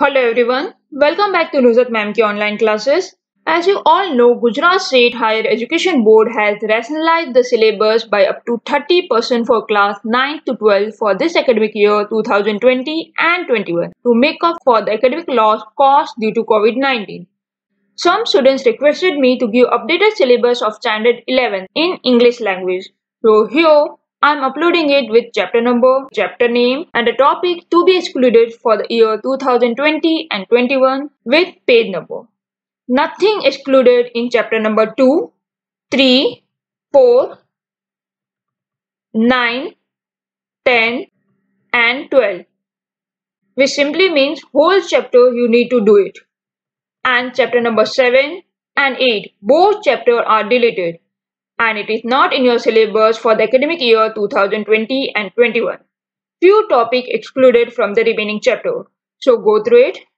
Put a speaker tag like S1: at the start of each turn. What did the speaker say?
S1: Hello everyone, welcome back to Nuzat Ma'am ki online classes. As you all know, Gujarat State Higher Education Board has rationalized the syllabus by up to 30% for class 9 to 12 for this academic year 2020 and 21 to make up for the academic loss caused due to COVID-19. Some students requested me to give updated syllabus of standard 11 in English language. So here I am uploading it with chapter number, chapter name and the topic to be excluded for the year 2020 and 21 with page number. Nothing excluded in chapter number 2, 3, 4, 9, 10 and 12, which simply means whole chapter you need to do it. And chapter number 7 and 8, both chapters are deleted and it is not in your syllabus for the academic year 2020 and 21. Few topics excluded from the remaining chapter. So go through it